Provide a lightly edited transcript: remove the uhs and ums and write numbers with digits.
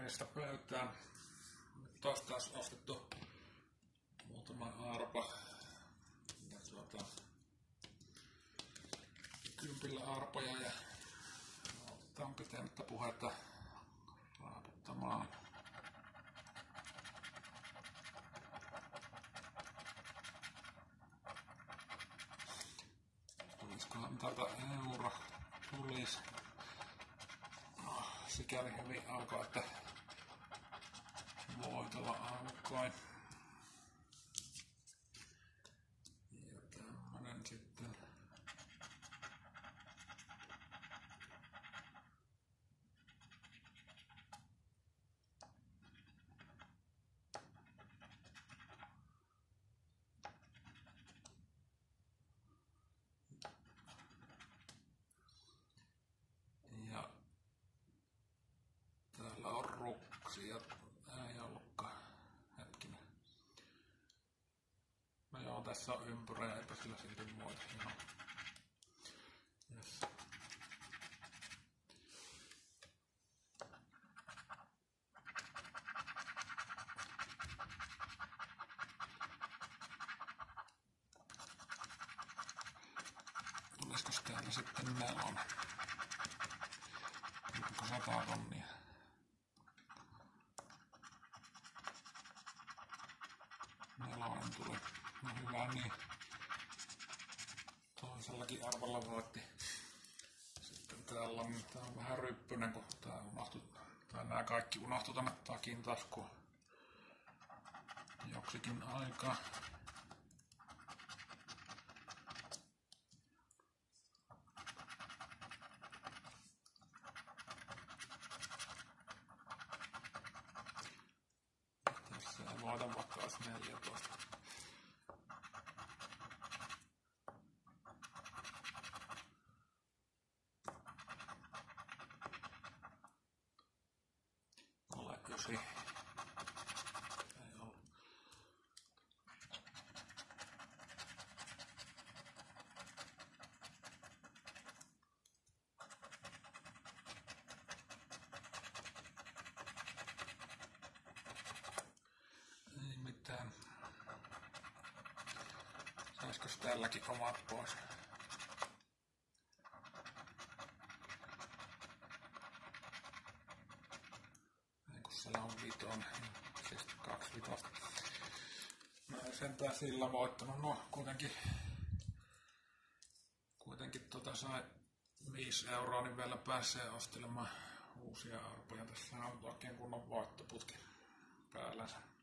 Kaupungista pöytään. Nyt taas ostettu muutama arpa. Ja kympillä arpoja ja otetaan pitemmittä puhetta raaputtamaan. Tulisikohan täältä euro tulisi. Sikäli hyvin alkaa, että voitolla alkoi. Ja tämmönen sitten. Ja täällä on ruksia. Ei ollutkaan. Hetkinen. No joo, tässä on ympyrä ja eipä sillä silti muita. Joo. Yes. Tulisikos täällä sitten nelonen? Onko 100 tonnia? Nelonen tuli. No hyvä niin. Toisellakin arvolla voitti. Sitten täällä on, tää on vähän ryppynen, kun tää unohtui, tai nää kaikki unohtui tänne takin taskuun joksikin aikaa. Tässä ei voida vaikka olisi 14. Ole 9. Ei ollut. Ei mitään. Saisikos tälläkin omat pois? Ei kun siellä on vitonen. Siis 2 vitosta. No ei sentään sillä voittanut. No kuitenkin sai 5 euroa, niin vielä pääsee ostelemaan uusia arpoja. Tässä on oikein kunnon voittoputki päällänsä.